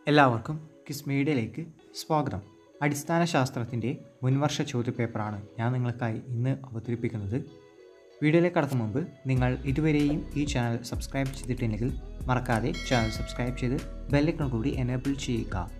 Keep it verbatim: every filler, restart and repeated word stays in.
എല്ലാവർക്കും കിസ് മീഡിയയിലേക്ക് സ്വാഗതം. അടിസ്ഥാന ശാസ്ത്രത്തിൻ്റെ മുൻവർഷ ചോദ്യപേപ്പറാണ് ഞാൻ നിങ്ങൾക്കായി ഇന്ന് അവതരിപ്പിക്കുന്നത്. വീഡിയോയിലേക്ക് കടക്കും മുമ്പ് നിങ്ങൾ ഇതുവരെയും ഈ ചാനൽ സബ്സ്ക്രൈബ് ചെയ്തിട്ടുണ്ടെങ്കിൽ മറക്കാതെ ചാനൽ സബ്സ്ക്രൈബ് ചെയ്ത് ബെല്ലൈക്കൺ കൂടി എനേബിൾ ചെയ്യുക.